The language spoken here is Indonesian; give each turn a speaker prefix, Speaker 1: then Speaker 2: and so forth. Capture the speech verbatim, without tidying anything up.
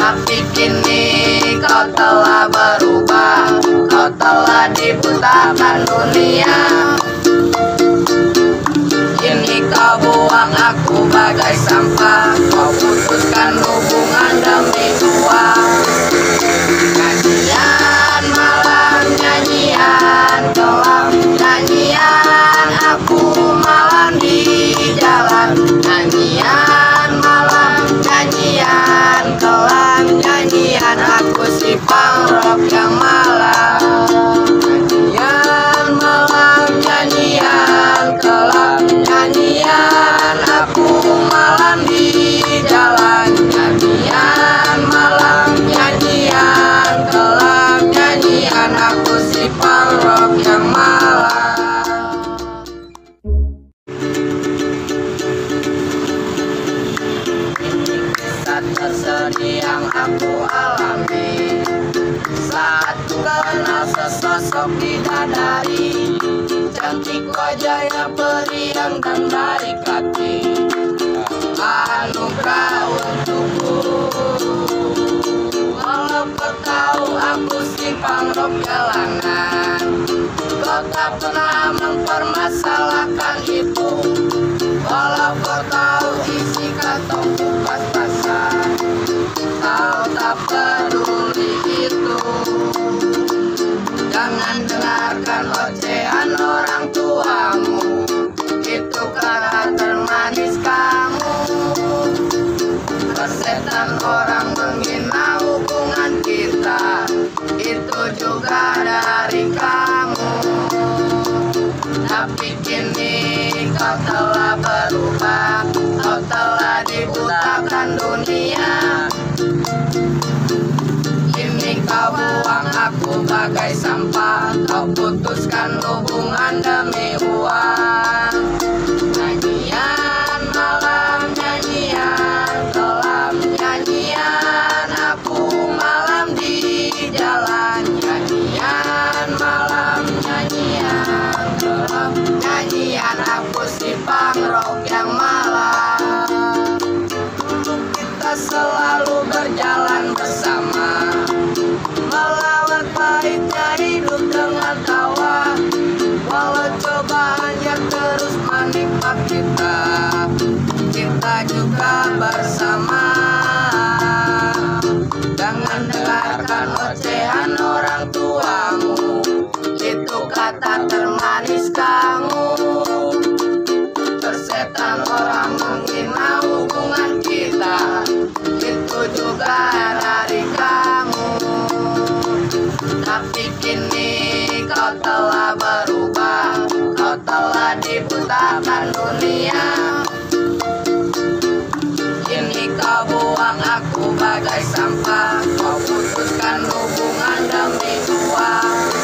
Speaker 1: Tapi kini kau telah berubah, kau telah dibutakan dunia. Kini kau buang aku bagai sampah, kau putuskan hubungan demi uang. Nyanyian malam, nyanyian kelam, nyanyian aku malam di jalan. Nyanyian malam, nyanyian kelam, nyanyian aku si pangrok yang malam. Nyanyian malam, nyanyian kelam, nyanyian aku malam di jalan. Nyanyian malam, nyanyian kelam, nyanyian aku si pangrok yang malam. Kisah tersedih yang aku alami saat ku kenal sesosok bidadari, cantik wajahnya periang dan baik hati, anugerah untukku. Walau kau tahu aku si pangrok jalanan, kau tak pernah mempermasalahkan itu. Walau kau tahu isi kantongku pas-pasan, kau tak peduli itu. Jangan dengarkan ocehan orang tuamu, itu karakter manis kamu. Persetan orang menghina hubungan kita, itu juga dari kamu. Tapi kini kau telah berubah, kau telah dibutakan dunia. Kini kau buang aku bagai sampah, kau putuskan hubungan demi uang. Nyanyian malam, nyanyian kelam, nyanyian aku malam di jalan. Nyanyian malam, nyanyian kelam, nyanyian aku si pangrok yang malam. Dulu kita selalu berjalan bersama, melawan pahitnya hidup dengan tawa. Walau cobaannya terus menimpa kita, kita juga bersama. Jangan dengarkan ocehan orang tuamu, itu kata termanis kamu. Persetan orang menghina hubungan kita, itu juga dari kamu. Tapi kini kau telah berubah, kau telah dibutakan dunia. Kini kau buang aku bagai sampah, kau putuskan hubungan demi uang.